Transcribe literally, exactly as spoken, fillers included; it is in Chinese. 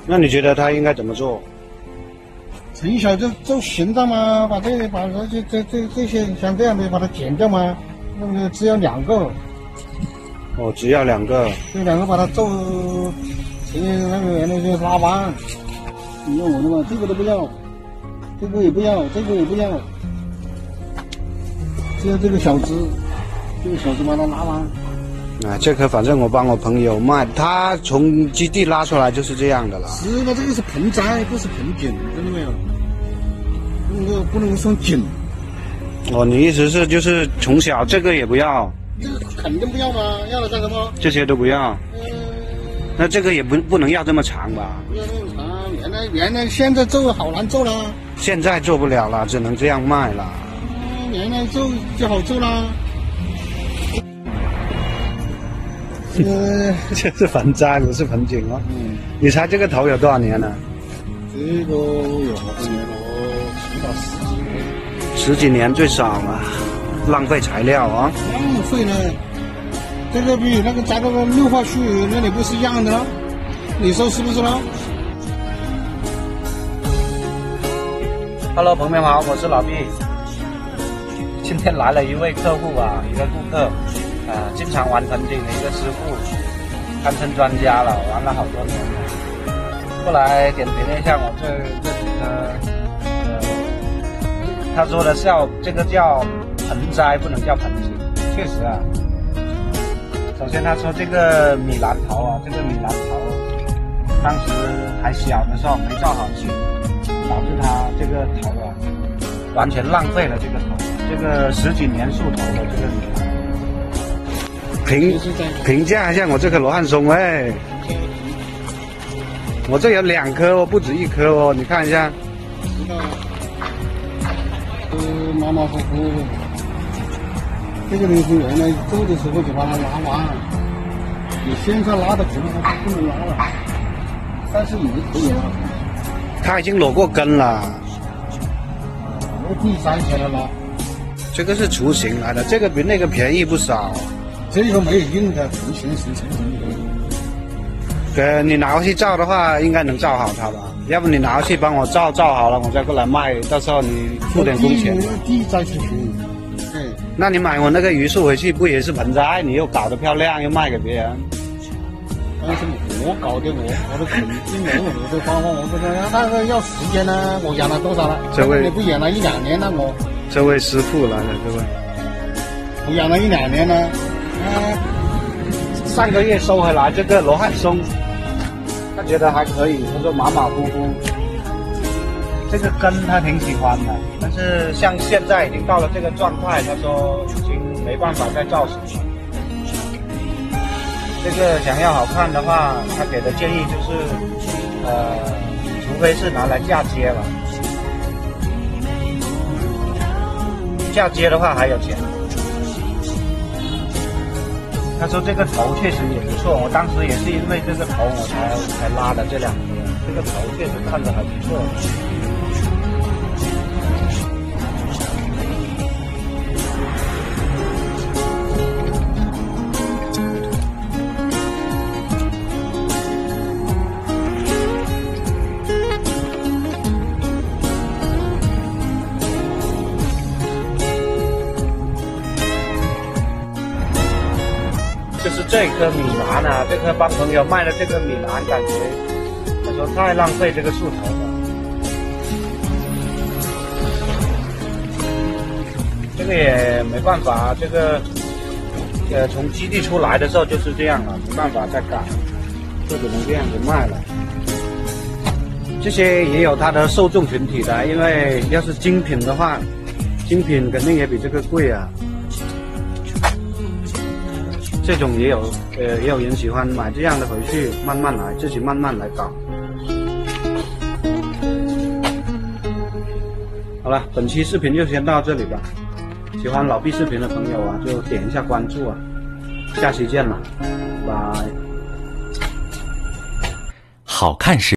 那你觉得他应该怎么做？ 从小就就行的嘛，把这把这这这这些像这样的把它剪掉嘛，那个只要两个。 哦，只要两个。 这两个把它做成那个那个拉弯。你要我的嘛，这个都不要，这个也不要，这个也不要，只要这个小枝，这个小枝把它拉弯。 啊，这颗反正我帮我朋友卖，他从基地拉出来就是这样的了。 是的，这个是盆栽，不是盆景，听到没有？不能够不能够说景。 哦，你意思是就是从小这个也不要？ 这个肯定不要嘛，要了干什么？ 这些都不要。 嗯。 那这个也不不能要这么长吧？ 不要这么长，原来原来现在做好难做了。 现在做不了了，只能这样卖了。 嗯，原来做就好做了。 呃，这是盆栽，不是盆景哦。嗯，你猜这个头有多少年了？ 这个有好多年了，七到十几年。 十几年最少了，浪费材料啊！ 浪费了，这个比那个加那个氯化蓄那里不是一样的？你说是不是呢 ？Hello， 朋友们好，我是老毕。今天来了一位客户啊，一个顾客。啊，经常玩盆景的一个师傅，堪称专家了，玩了好多年了。后来点评了一下我这这几个，呃，他说的叫这个叫盆栽，不能叫盆景。确实啊，首先他说这个米兰头啊，这个米兰头当时还小的时候没照好镜，导致他这个头啊完全浪费了这个头，这个十几年树头的这个米兰。 评评价一下我这颗罗汉松哎，我这有两颗哦，不止一颗哦，你看一下。 知道，呃，马马虎虎。这个东西原来做的时候就把它拉完，你现在拉的可能它不能拉了，但是也可以拉。 它已经裸过根了。 我地摘起来了。 这个是雏形来的，这个比那个便宜不少。 这个没有硬的，成型是成型的。 呃，你拿过去照的话，应该能照好它吧？要不你拿过去帮我照照好了，我再过来卖，到时候你付点工钱。 地栽出去。对。 那你买我那个榆树回去，不也是盆栽？你又搞得漂亮，又卖给别人。 但是我搞的我，我的肯定没有我的方法，我不知道。那个要时间呢，我养了多少了？ 这位你不养了一两年了，我。 这位师傅来了，这位。 我养了一两年了。 嗯，上个月收回来这个罗汉松，他觉得还可以，他说马马虎虎。这个根他挺喜欢的，但是像现在已经到了这个状态，他说已经没办法再造型了。这个想要好看的话，他给的建议就是，呃，除非是拿来嫁接了，嫁接的话还有钱。他说这个头确实也不错，我当时也是因为这个头我才才拉的这两颗，这个头确实看着还不错。就是这颗米兰啊，这颗帮朋友卖的这个米兰，感觉他说太浪费这个树头了。这个也没办法，这个呃从基地出来的时候就是这样了，没办法再改，就只能这样子卖了。这些也有它的受众群体的，因为要是精品的话，精品肯定也比这个贵啊。这种也有，呃，也有人喜欢买这样的回去，慢慢来，自己慢慢来搞。好了，本期视频就先到这里吧。喜欢老毕视频的朋友啊，就点一下关注啊。下期见了，拜拜。 好看视